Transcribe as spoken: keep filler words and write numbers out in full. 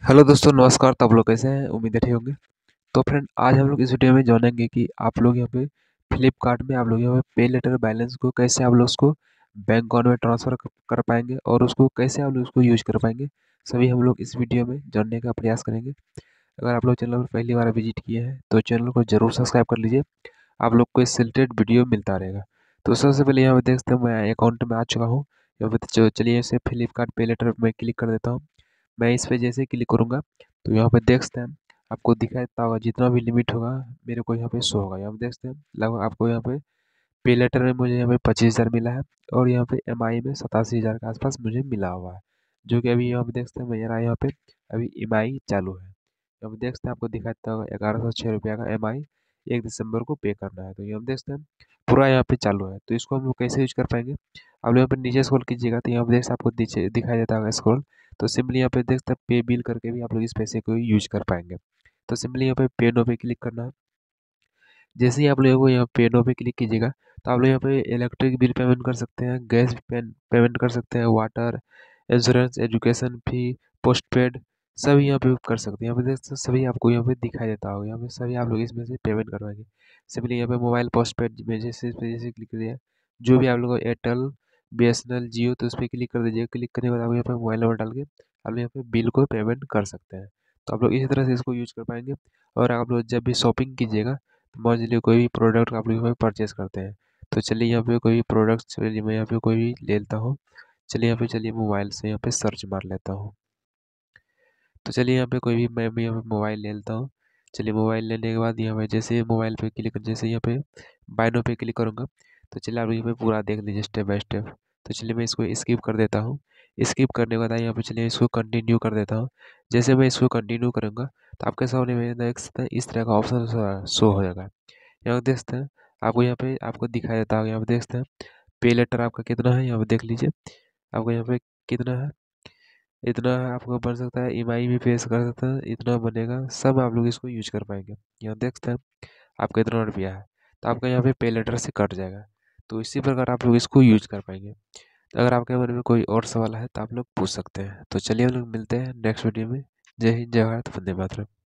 Hello दोस्तों, नमस्कार। तो आप लोग कैसे हैं? उम्मीद है ठीक होंगे। तो फ्रेंड, आज हम लोग इस वीडियो में जानेंगे कि आप लोग यहाँ पे फ्लिपकार्ट में आप लोग यहाँ पे पे लेटर बैलेंस को कैसे आप लोग उसको बैंक अकाउंट में ट्रांसफ़र कर पाएंगे और उसको कैसे आप लोग उसको यूज कर पाएंगे, सभी हम लोग इस वीडियो में जानने का प्रयास करेंगे। अगर आप लोग चैनल पर पहली बार विजिट किए हैं तो चैनल को जरूर सब्सक्राइब कर लीजिए, आप लोग को इस रिलेटेड वीडियो मिलता रहेगा। तो सबसे पहले यहाँ पे देख सकते हैं मैं अकाउंट में आ चुका हूँ। यहाँ पे तो चलिए इसे फ्लिपकार्ट पे लेटर में क्लिक कर देता हूँ। मैं इस पे जैसे क्लिक करूँगा तो यहाँ पे देख सकते हैं आपको दिखाई देता होगा जितना भी लिमिट होगा मेरे को यहाँ पे शो होगा। यहाँ पे देख सकते हैं लगभग आपको यहाँ पे पे लेटर में मुझे यहाँ पे पच्चीस हज़ार मिला है और यहाँ पे एम आई में सतासी हज़ार के आसपास मुझे मिला हुआ है, जो कि अभी यहाँ पे देख सकते हैं मेरा यहाँ पे अभी एम आई चालू है। यहाँ पे देख सकते हैं आपको दिखाई देता होगा ग्यारह सौ छः रुपया का एम आई एक दिसंबर को पे करना है। तो यहाँ पे देख सकते हैं पूरा यहाँ पे चालू है। तो इसको हम लोग कैसे यूज कर पाएंगे? आप लोग यहाँ पे नीचे स्क्रॉल कीजिएगा तो यहाँ पे देख सकते हैं आपको नीचे दिखाई देता होगा स्क्रॉल। तो सिंपली यहाँ पे देख सकते हैं पे बिल करके भी आप लोग इस पैसे को यूज कर पाएंगे। तो सिंपली यहाँ पे पे नो पे क्लिक करना है। जैसे ही आप लोगों को यहाँ पे नो पे क्लिक कीजिएगा तो आप लोग यहाँ पे इलेक्ट्रिक बिल पेमेंट कर सकते हैं, गैस पेमेंट कर सकते हैं, water, insurance, education fee, postpaid सभी यहाँ पे कर सकते हैं। यहाँ पे देख सकते हैं सभी आपको यहाँ पे दिखाई देता होगा। यहाँ पे सभी आप लोग इसमें से पेमेंट करवाएंगे। सिंपली यहाँ पे मोबाइल पोस्ट पेड में जैसे इस पे जैसे क्लिक करिए, जो भी आप लोग Airtel, B S N L, Jio, तो उस पर क्लिक कर दीजिए। क्लिक करने के बाद आप यहाँ पे मोबाइल नंबर डाल के आप लोग यहाँ पे बिल को पेमेंट कर सकते हैं। तो आप लोग इसी तरह से इसको यूज कर पाएंगे। और आप लोग जब भी शॉपिंग कीजिएगा मान लीजिए कोई भी प्रोडक्ट आप लोग यहाँ पे परचेस करते हैं, तो चलिए यहाँ पे कोई भी प्रोडक्ट चलिए मैं यहाँ पे कोई भी ले लेता हूँ। चलिए यहाँ पे चलिए मोबाइल से यहाँ पे सर्च मार लेता हूँ। तो चलिए यहाँ पे कोई भी मैं भी यहाँ पे मोबाइल ले लेता हूँ। चलिए मोबाइल लेने के बाद यहाँ पे जैसे मोबाइल पे क्लिक जैसे यहाँ पे बाय नो पे क्लिक करूँगा तो चलिए आप यहाँ पे पूरा देख लीजिए स्टेप बाय स्टेप। तो चलिए मैं इसको स्किप कर देता हूँ। स्किप करने के बाद यहाँ पे चलिए इसको कंटिन्यू कर देता हूँ। जैसे मैं इसको कंटिन्यू करूँगा तो आपके सामने में नेक्स्ट इस तरह का ऑप्शन शो हो जाएगा। यहाँ पे देख सकते हैं आपको यहाँ पे आपको दिखाई देता होगा। यहाँ पे देख सकते हैं पे लेटर आपका कितना है, यहाँ पे देख लीजिए आपको यहाँ पे कितना है। इतना आपको बन सकता है, ई एम आई भी पेश कर सकता है, इतना बनेगा, सब आप लोग इसको यूज कर पाएंगे। यहाँ देख सकते हैं आपका इतना रुपया है तो आपका यहाँ पे पे लेटर से कट जाएगा। तो इसी प्रकार आप लोग इसको यूज कर पाएंगे। तो अगर आपके मन में कोई और सवाल है तो आप लोग पूछ सकते हैं। तो चलिए हम लोग मिलते हैं नेक्स्ट वीडियो में। जय हिंद, जय भारत, वंदे मातरम।